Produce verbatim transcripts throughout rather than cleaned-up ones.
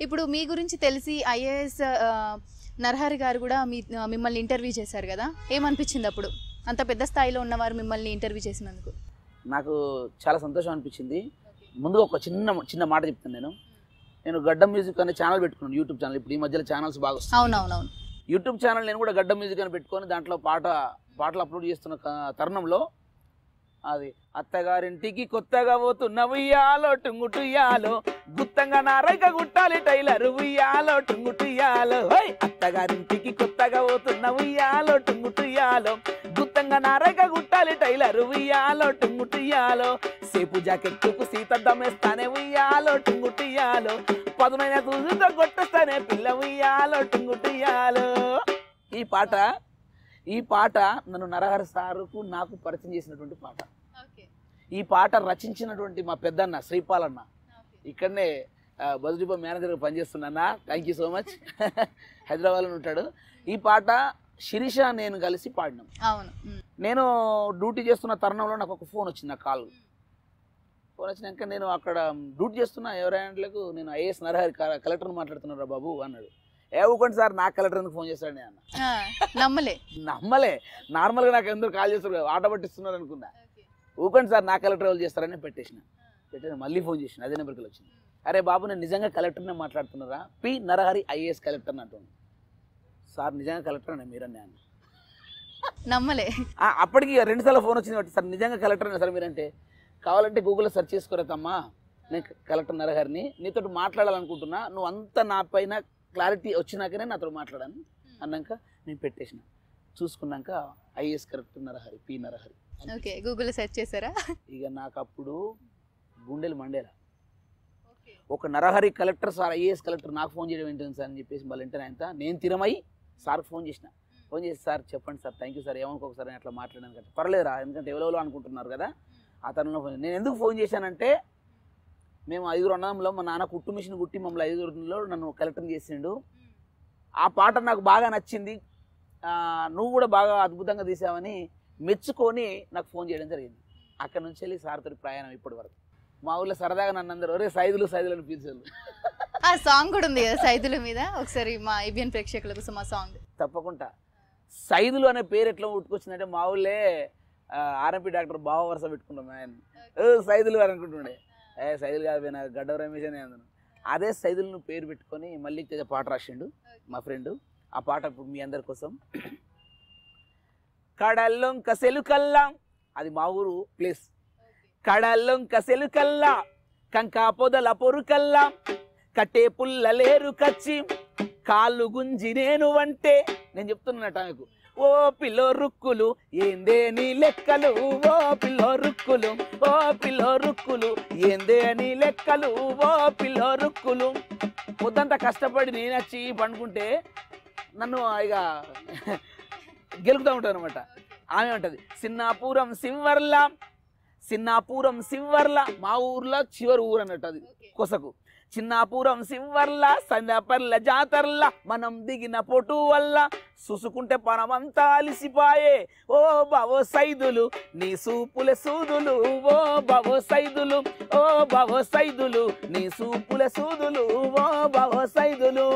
ఇప్పుడు మీ గురించి తెలిసి ఐఏఎస్ నరహరి గారు కూడా మీ మిమ్మల్ని ఇంటర్వ్యూ చేశారు కదా, ఏమనిపించింది అప్పుడు అంత పెద్ద స్థాయిలో ఉన్నవారు మిమ్మల్ని ఇంటర్వ్యూ చేసినందుకు? నాకు చాలా సంతోషం అనిపించింది. ముందుగా ఒక చిన్న చిన్న మాట చెప్తాను. నేను నేను గడ్డం మ్యూజిక్ అనే ఛానల్ పెట్టుకున్నాను, యూట్యూబ్ ఛానల్. ఇప్పుడు ఈ మధ్యలో ఛానల్స్ బాగా వస్తాయి. అవునవునవును. యూట్యూబ్ ఛానల్ నేను కూడా గడ్డం మ్యూజిక్ అని పెట్టుకొని దాంట్లో పాట పాటలు అప్లోడ్ చేస్తున్న తరుణంలో అది అత్తగారింటికి కొత్తగా పోతున్న ఉయ్యాలో టుంగుటుయ్యాలో గుత్తంగా నారైక గుట్టాలి టైలర్ ఉయ్యాలో టుంగుటుయ్యాలో. అత్తగారింటికి కొత్తగా పోతున్న ఉయ్యాలో టుంగుటుయ్యాలో గుత్తంగా నారైక గుట్టాలి టైలర్ ఉయ్యాలో టుంగుటుయ్యాలో. సేపు జాకెట్టుకు సీత దమ్మేస్తానే ఉయ్యాలో టుంగుటుయ్యాలో. పదునైన చూసుతో కొట్టేస్తానే పిల్ల ఉయ్యాలో టుంగుటుయ్యాలో. ఈ పాట ఈ పాట నన్ను నరహరి సారుకు నాకు పరిచయం చేసినటువంటి పాట. ఈ పాట రచించినటువంటి మా పెద్దన్న శ్రీపాలన్న, ఇక్కడనే బజుడిపో మేనేజర్గా పనిచేస్తున్నా. Thank you so much. హైదరాబాద్లో ఉంటాడు. ఈ పాట శిరీష నేను కలిసి పాడినాం. అవును. నేను డ్యూటీ చేస్తున్న తరుణంలో నాకు ఒక ఫోన్ వచ్చింది, నా కాల్ ఫోన్ వచ్చినాక నేను అక్కడ డ్యూటీ చేస్తున్నా ఎవరైనాలకు నేను ఐఏఎస్ నరహరి కలెక్టర్ని మాట్లాడుతున్నారా బాబు అన్నాడు. ఏ ఊకండి సార్, నాకు కలెక్టర్ ఎందుకు ఫోన్ చేస్తాడు అన్న. నమ్మలే నమ్మలే నార్మల్గా నాకు ఎందుకు కాల్ చేస్తారు, ఆట పట్టిస్తున్నారు అనుకున్నా. ఊకండి సార్, నా కలెక్టర్ వాళ్ళు చేస్తారని పెట్టేసిన. పెట్టేసి మళ్ళీ ఫోన్ చేసిన, అదే నెంబర్కి వచ్చింది. అరే బాబు, నేను నిజంగా కలెక్టర్నే మాట్లాడుతున్నారా? పి నరహరి ఐఏఎస్ కలెక్టర్ని అంటుంది. సార్ నిజంగా కలెక్టర్ అనే మీరన్నా అన్న. నమ్మలే. అప్పటికి రెండు సార్లు ఫోన్ వచ్చింది. సార్ నిజంగా కలెక్టర్ అనే సార్ మీరంటే, కావాలంటే గూగుల్లో సెర్చ్ చేసుకోరేతమ్మా, నేను కలెక్టర్ నరహరిని, నీతో మాట్లాడాలనుకుంటున్నా, నువ్వు అంతా నా పైన క్లారిటీ వచ్చినాకనే నాతో మాట్లాడాను అన్నాక నేను పెట్టేసిన. చూసుకున్నాక IAS collector Narahari, P Narahari. Okay, గూగుల్లో సెర్చ్ చేశారా? ఇక నాకు అప్పుడు గుండెలు మండేలా. ఒక Narahari collector sir, IAS collector నాకు ఫోన్ చేయడం ఏంటంది సార్ అని చెప్పేసి మళ్ళీ వెంటనే అంతా నేను తిరమై సార్కి ఫోన్ చేసిన. ఫోన్ చేసి సార్ చెప్పండి సార్, థ్యాంక్ యూ సార్, ఏమనుకోకసారి నేను అట్లా మాట్లాడాను కదా. పర్లేదురా, ఎందుకంటే ఎవరెవరో అనుకుంటున్నారు కదా. ఆ తరుణంలో ఫోన్ నేను ఎందుకు ఫోన్ చేశానంటే, మేము ఐదుగురు అన్నదంలో మా నాన్న కుట్టు మిషన్ కుట్టి మమ్మల్ని ఐదుగురిలో నన్ను కలెక్టర్ చేసిండు. ఆ పాట నాకు బాగా నచ్చింది, నువ్వు కూడా బాగా అద్భుతంగా తీసావని మెచ్చుకొని నాకు ఫోన్ చేయడం జరిగింది. అక్కడ నుంచి వెళ్ళి సార్తో ప్రయాణం ఇప్పటి వరకు. మా ఊళ్ళో సరదాగా నన్ను అందరూ ఒరే సైదులు సైదులు అని పిలిచారు. ఆ సాంగ్ కూడా ఉంది కదా సైదుల మీద, ఒకసారి మా ఐబిఎన్ ప్రేక్షకుల కోసం ఆ సాంగ్. తప్పకుండా. సైదులు అనే పేరు ఎట్లా ఉట్టుకొచ్చిందంటే, మా ఊళ్ళే ఆర్ఎంపీ డాక్టర్ బావ వరుస పెట్టుకున్నాం ఆయన. సైదులు అని అనుకుంటుండే. ఏ సైదులు కాదు, నాకు గడ్డ రమేష్ అని అందను. అదే సైదులను పేరు పెట్టుకొని మళ్ళీ తేజ పాట రాసిండు మా ఫ్రెండ్. ఆ పాట ఇప్పుడు మీ అందరి కోసం. కడల్లొంక సెలుకల్లా, అది మా ఊరు ప్లేస్. కడల్లొంక సెలుకల్లా కంకా పొదల పొరుకల్లా కట్టే పుల్ల లేరు కచ్చి కాళ్ళు గుంజి నేను అంటే. నేను చెప్తున్నట్టు ఆమెకు, ఓ పిల్లో రుక్కులు ఏందే నీ లెక్కలు, ఓ పిల్లో రుక్కులు, ఓ పిల్లో రుక్కులు ఏందే నీ లెక్కలు, ఓ పిల్లో రుక్కులు. పొద్దంతా కష్టపడి నేను వచ్చి పండుకుంటే నన్ను ఇక గెలుపుతూ ఉంటాను అనమాట. ఆమె ఉంటుంది సిన్నాపురం సింవర్ల, సిన్నాపురం సింవర్ల, మా ఊర్లో చివరి ఊరు అన్నట్టు అది కొసకు. చిన్నాపురం సింవర్ల సందపర్ల జాతర్ల మనం దిగిన పొటు వల్ల చూసుకుంటే పనమంతా అలిసిపాయే. ఓ బావో సైదులు నీ సూపుల సూదులు, ఓ బావో సైదులు, ఓ బావో సైదులు నీ సూపుల సూదులు, ఓ బావో సైదులు.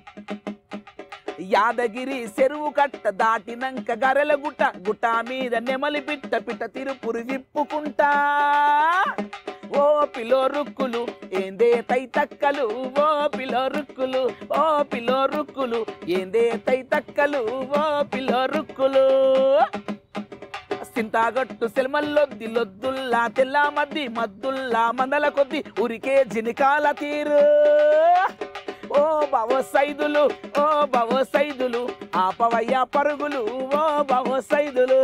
యాదగిరి చెరువు కట్ట దాటినంక గరెల గుట్ట, గుట్ట మీద నెమలి పిట్ట, పిట్ట తిరుపురు విప్పుకుంటా. ఓ పిలో రుక్కులు ఏందే తై తక్కలు, ఓ పిలో రుక్కులు, ఓ పిలో రుక్కులు ఏందే తై తక్కలు, ఓ పిలో రుక్కులు. సింతాగట్టు సెల్మల్లొద్ది లొద్దుల్లా తెల్ల మద్ది మద్దుల్లా మందల కొద్ది ఉరికే జినికాల తీరు. ఓ బావో సైదులు, ఓ బావో సైదులు ఆపవయ్యా పరుగులు, ఓ బావో సైదులు.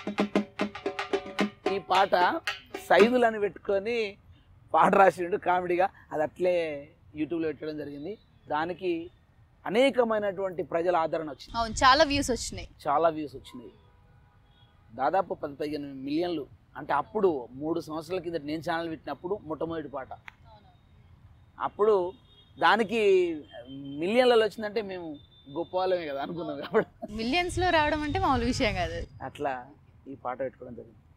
ఈ పాట సైదులు అని పెట్టుకొని పాట రాసిండు కామెడీగా. అది అట్లే యూట్యూబ్లో పెట్టడం జరిగింది. దానికి అనేకమైనటువంటి ప్రజల ఆదరణ వచ్చింది. అవును, చాలా వ్యూస్ వచ్చినాయి. చాలా వ్యూస్ వచ్చినాయి. దాదాపు పది పదిహేను మిలియన్లు. అంటే అప్పుడు మూడు సంవత్సరాల కింద నేను ఛానల్ పెట్టినప్పుడు మొట్టమొదటి పాట. అప్పుడు దానికి మిలియన్లలో వచ్చిందంటే మేము గొప్ప వాళ్ళమే కదా అనుకున్నాం. కాబట్టి మిలియన్స్లో రావడం అంటే మామూలు విషయం కాదు. అట్లా ఈ పాట పెట్టుకోవడం జరిగింది.